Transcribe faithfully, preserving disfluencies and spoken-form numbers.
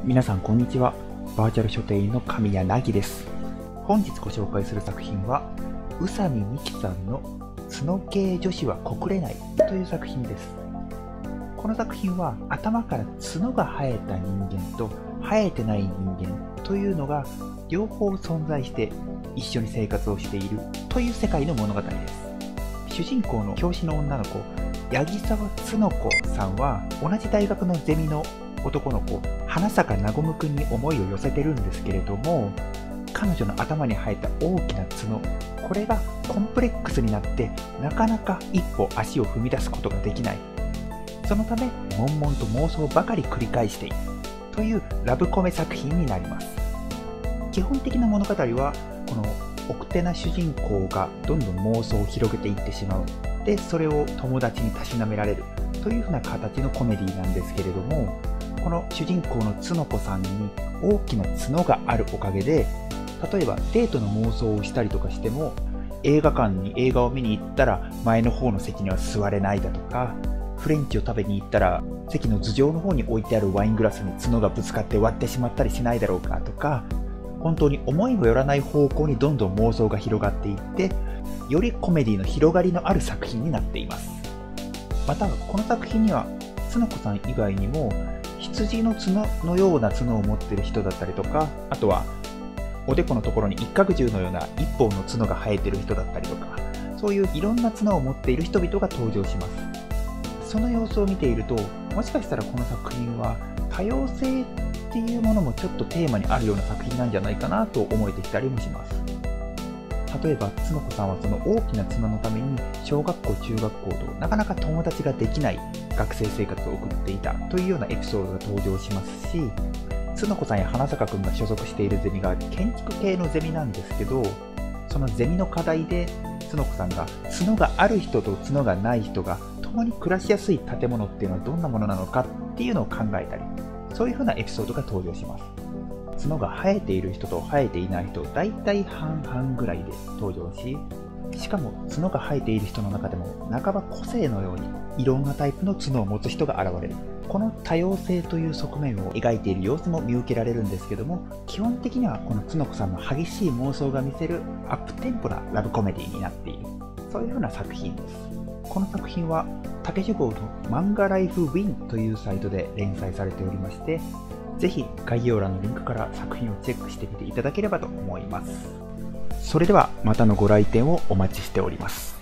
皆さんこんにちは。バーチャル書店員の神谷凪です。本日ご紹介する作品は宇佐美美紀さんの角系女子は告れないという作品です。この作品は頭から角が生えた人間と生えてない人間というのが両方存在して一緒に生活をしているという世界の物語です。主人公の教師の女の子八木沢角子さんは同じ大学のゼミの男の子花坂なごむくんに思いを寄せてるんですけれども、彼女の頭に生えた大きな角、これがコンプレックスになってなかなか一歩足を踏み出すことができない。そのため悶々と妄想ばかり繰り返しているというラブコメ作品になります。基本的な物語はこの奥手な主人公がどんどん妄想を広げていってしまう。でそれを友達にたしなめられるというふうな形のコメディなんですけれども、この主人公の角子さんに大きな角があるおかげで、例えばデートの妄想をしたりとかしても、映画館に映画を見に行ったら前の方の席には座れないだとか、フレンチを食べに行ったら席の頭上の方に置いてあるワイングラスに角がぶつかって割ってしまったりしないだろうかとか、本当に思いもよらない方向にどんどん妄想が広がっていって、よりコメディの広がりのある作品になっています。またこの作品には角子さん以外にも羊の角のような角を持っている人だったりとか、あとはおでこのところに一角獣のような一本の角が生えている人だったりとか、そういういろんな角を持っている人々が登場します。その様子を見ていると、もしかしたらこの作品は多様性っていうものもちょっとテーマにあるような作品なんじゃないかなと思えてきたりもします。例えば角子さんはその大きな角のために小学校中学校となかなか友達ができない学生生活を送っていたというようなエピソードが登場しますし、角子さんや花坂くんが所属しているゼミが建築系のゼミなんですけど、そのゼミの課題で角子さんが角がある人と角がない人が共に暮らしやすい建物っていうのはどんなものなのかっていうのを考えたり、そういう風なエピソードが登場します。角が生えている人と生えていない人、だいたい半々ぐらいで登場し、しかも角が生えている人の中でも半ば個性のようにいろんなタイプの角を持つ人が現れる。この多様性という側面を描いている様子も見受けられるんですけども、基本的にはこの角子さんの激しい妄想が見せるアップテンポなラブコメディになっている、そういう風な作品です。この作品は竹書房の漫画ライフウィンというサイトで連載されておりまして、ぜひ概要欄のリンクから作品をチェックしてみていただければと思います。それではまたのご来店をお待ちしております。